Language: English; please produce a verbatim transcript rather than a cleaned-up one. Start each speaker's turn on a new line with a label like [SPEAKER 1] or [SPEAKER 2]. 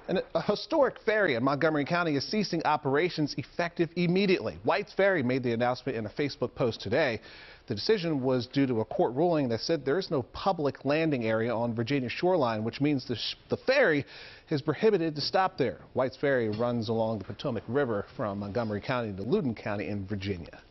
[SPEAKER 1] And a historic ferry in Montgomery County is ceasing operations effective immediately. White's Ferry made the announcement in a Facebook post today. The decision was due to a court ruling that said there is no public landing area on Virginia shoreline, which means the, sh the ferry is prohibited to stop there. White's Ferry runs along the Potomac River from Montgomery County to Loudoun County in Virginia.